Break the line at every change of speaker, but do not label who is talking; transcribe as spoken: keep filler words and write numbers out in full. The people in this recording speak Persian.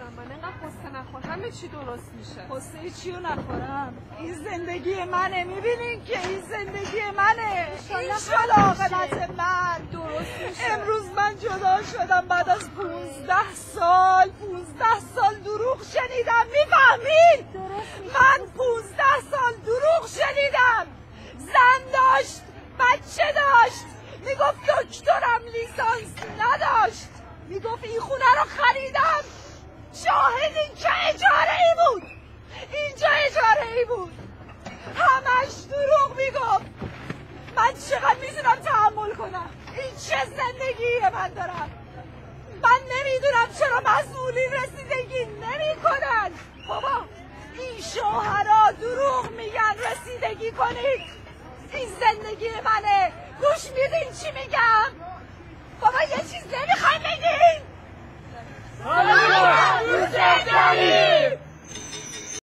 من اینقدر قصه نخور، همه چی درست میشه.
قصه چیو نخورم؟ این زندگی منه، میبینین که این زندگی منه. این شد عاقبت من.
درست میشه.
امروز من جدا شدم بعد از پونزده سال پونزده سال دروغ شنیدم، میفهمین؟ من پونزده سال دروغ شنیدم. زن داشت، بچه داشت، میگفت دکترم، لیسانس نداشت، میگفت این خونه رو خریدم. شاهد این که اجاره ای بود، اینجا اجاره ای بود، همش دروغ میگفت. من چقدر میتونم تحمل کنم؟ این چه زندگی من دارم؟ من نمیدونم چرا مسئولین رسیدگی نمی کنن. بابا این شوهرها دروغ میگن رسیدگی کنید. این زندگی منه. گوش میدین چی میگم؟